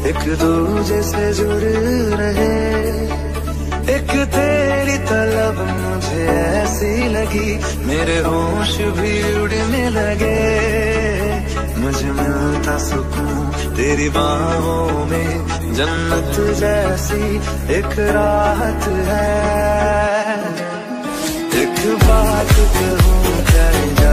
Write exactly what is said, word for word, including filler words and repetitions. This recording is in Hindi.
एक दूजे से जुड़ रहे। एक तेरी तलब मुझे ऐसी लगी, मेरे होश भी उड़ने लगे। मुझे मिलता सुकून तेरी बाहों में, जन्नत जैसी एक राहत है। एक बात कहूँ क्या